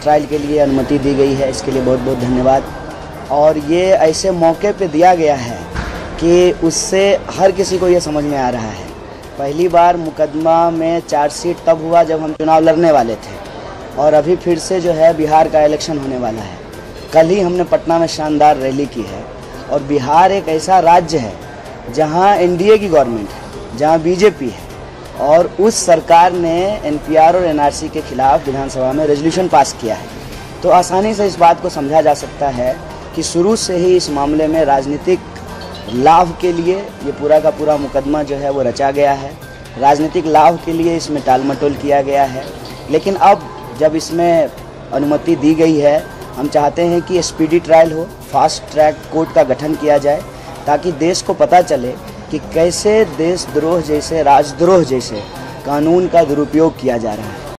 Trial के लिए अनुमति दी गई है, इसके लिए बहुत बहुत धन्यवाद। और ये ऐसे मौके पे दिया गया है कि उससे हर किसी को ये समझ में आ रहा है। पहली बार मुकदमा में चार्जशीट तब हुआ जब हम चुनाव लड़ने वाले थे, और अभी फिर से जो है बिहार का इलेक्शन होने वाला है। कल ही हमने पटना में शानदार रैली की है, और बिहार एक ऐसा राज्य है जहां एनडीए की गवर्नमेंट है, जहां बीजेपी है, और उस सरकार ने एनपीआर और एनआरसी के खिलाफ विधानसभा में रेजोल्यूशन पास किया है। तो आसानी से इस बात को समझा जा सकता है कि शुरू से ही इस मामले में राजनीतिक लाभ के लिए ये पूरा का पूरा मुकदमा जो है वो रचा गया है। राजनीतिक लाभ के लिए इसमें टालमटोल किया गया है। लेकिन अब जब इसमें अनुमति दी गई है, हम चाहते हैं कि स्पीडी ट्रायल हो, फास्ट ट्रैक कोर्ट का गठन किया जाए, ताकि देश को पता चले कि कैसे देशद्रोह जैसे, राजद्रोह जैसे कानून का दुरुपयोग किया जा रहा है।